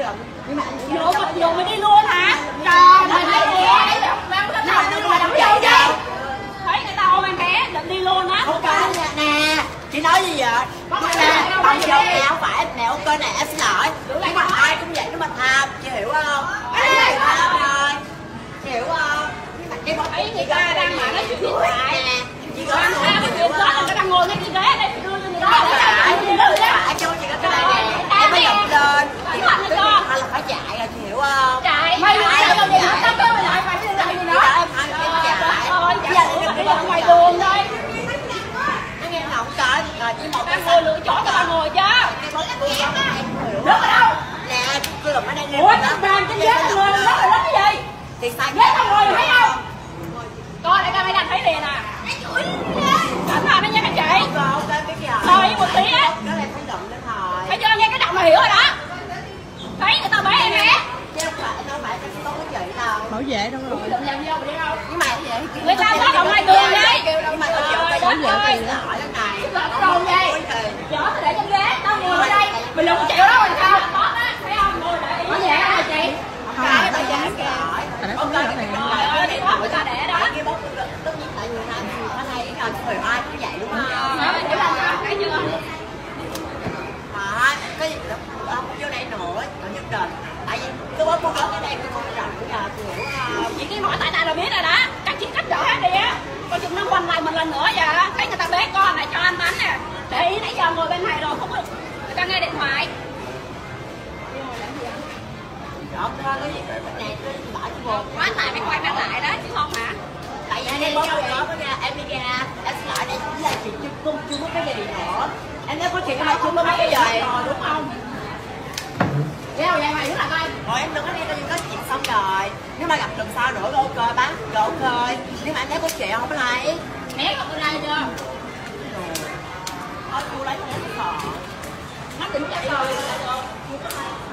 được. Nhưng mà vô mới đi luôn hả? Trời ơi, thấy người ta ôm em bé định đi luôn á. Không có nè, chị nói gì vậy? Bạn vô mẹ không phải mẹ ok nè, em xin lỗi. Nhưng mà ai cũng vậy, nhưng mà tham, chị hiểu không? Hiểu không? Cái bác ấy người ta đang mà nói chuyện điện thoại nè, chị có chuyện đó là nó đang ngồi ngay cái ghế đây, đưa cho người đó phải cho chị có cái này nè, em mới động lên. Chị là phải chạy rồi, chị hiểu không? chạy mày chạy đâu vậy? Tao kêu mày lại mày đi làm gì nữa? Chạy ở ngoài đường thôi. Nghe không có rồi chỉ một ba ngồi lựa chọn cho ba ngồi chứ. Rớt ở đâu? Nè, cứ lùm ở đây. Ủa, bàn trên ghế ngồi rớt rồi đó cái gì? Thì sai ghế tao ngồi thấy không? Coi để camera thấy liền à. Cảnh nào nó nha các chị. Thôi một tí á. Cái này phải động lên thôi. Phải chưa nghe cái động là hiểu rồi đó. Thấy người ta bế em bé. Chứ đâu phải cái tốt của chị đâu. Bảo vệ đâu rồi. Đừng làm vô đi đâu. Nhưng mà vậy người ta có động ngoài đường đấy. Nhưng mà tôi chịu bảo vệ gì đó. Đồ gì? Chở tao để trên ghế, tao ngồi ở đây. Mình đừng chịu đó mình sao? Thấy không? Ngồi để. Có vậy hả chị? Không, tao giá kìa. Không có này. Trời ơi, đi thoát người ta để đó. Cái bốc tất nhiên tại người ta ở đây người ai cũng vậy đúng không? Đó, mình chỉ làm sao cái chưa? Cái gì không vô đây nữa, nhất định. Tại vì cái bốc ở cái đây cái con rộng của nhà hiểu không? Chị cứ hỏi tại nào là biết rồi đó. Các chị cách trở hết đi á. Coi chừng nó quanh lại mình lần nữa vậy. Thấy người ta bế con này cho anh bánh nè. Để ý nãy giờ ngồi bên này rồi không có người ta nghe điện thoại. Đó, cái gì cái này cái bỏ cho buồn. Quá tại mới quay mắt lại đó chứ không hả? Tại vì em có ra em đi ra em xin lỗi đây chỉ là chuyện chưa có cái gì nữa. Em nói có chuyện mà chưa có mấy cái gì rồi đúng không? Gieo vậy mày đứng là coi. Rồi em đừng có nghe có chuyện xong rồi. Nếu mà gặp lần sau nữa ok bán rồi ok. Nhưng mà em thấy có chuyện không có lấy. Né con ra chưa? Thôi cô lấy con sợ. Nó định chạy rồi.